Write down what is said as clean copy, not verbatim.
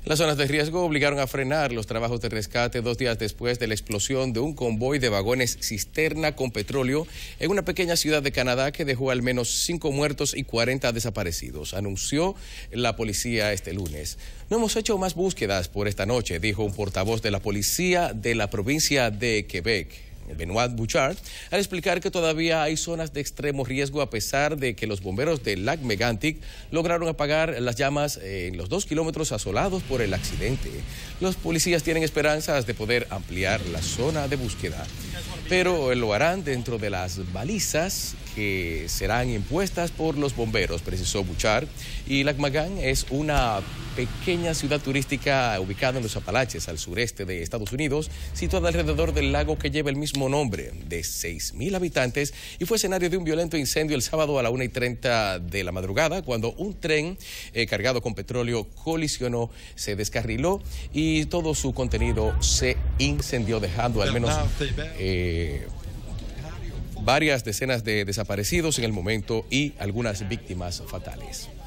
Las zonas de riesgo obligaron a frenar los trabajos de rescate 2 días después de la explosión de un convoy de vagones cisterna con petróleo en una pequeña ciudad de Canadá que dejó al menos 5 muertos y 40 desaparecidos, anunció la policía este lunes. No hemos hecho más búsquedas por esta noche, dijo un portavoz de la policía de la provincia de Quebec, Benoit Bouchard, al explicar que todavía hay zonas de extremo riesgo a pesar de que los bomberos del Lac Mégantic lograron apagar las llamas en los 2 kilómetros asolados por el accidente. Los policías tienen esperanzas de poder ampliar la zona de búsqueda, pero lo harán dentro de las balizas que serán impuestas por los bomberos, precisó Bouchard. Y Lac Mégantic es una pequeña ciudad turística ubicada en los Apalaches, al sureste de Estados Unidos, situada alrededor del lago que lleva el mismo nombre, de 6,000 habitantes, y fue escenario de un violento incendio el sábado a la 1:30 de la madrugada, cuando un tren cargado con petróleo colisionó, se descarriló y todo su contenido se incendió, dejando al menos varias decenas de desaparecidos en el momento y algunas víctimas fatales.